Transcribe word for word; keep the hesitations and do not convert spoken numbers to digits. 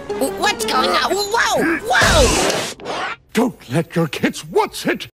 What's going on? Whoa! Whoa! Don't let your kids what's it?